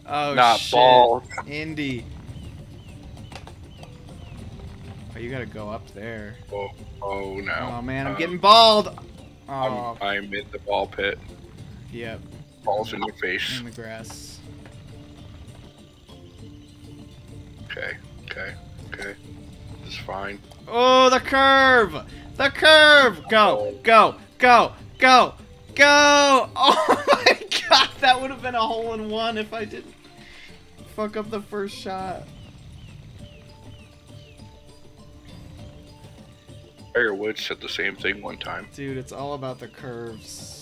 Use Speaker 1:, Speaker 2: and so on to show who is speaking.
Speaker 1: Oh,
Speaker 2: Not
Speaker 1: shit.
Speaker 2: balls.
Speaker 1: Indy. Oh, you gotta go up there.
Speaker 2: Oh no.
Speaker 1: Oh, man, I'm getting balled. Oh,
Speaker 2: I'm in the ball pit.
Speaker 1: yep.
Speaker 2: Balls in your face.
Speaker 1: In the grass.
Speaker 2: Okay. This is fine.
Speaker 1: Oh, the curve! The curve! Go, go, go, go, go! Oh my god, that would have been a hole-in-one if I didn't fuck up the first shot.
Speaker 2: Tiger Woods said the same thing one time.
Speaker 1: Dude, it's all about the curves.